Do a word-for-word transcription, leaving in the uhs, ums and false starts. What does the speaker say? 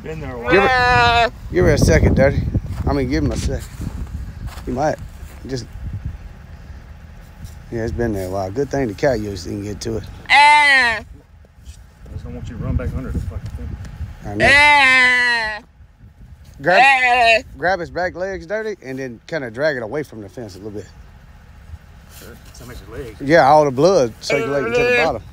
Been there a while. Give her, give her a second, Dirty. I mean, give him a second. He might just. Yeah, it's been there a while. Good thing the coyotes didn't get to it. I just don't want you to run back under the fucking thing. I know. Grab, grab his back legs, Dirty, and then kind of drag it away from the fence a little bit. That makes his legs. Yeah, all the blood circulating to the bottom.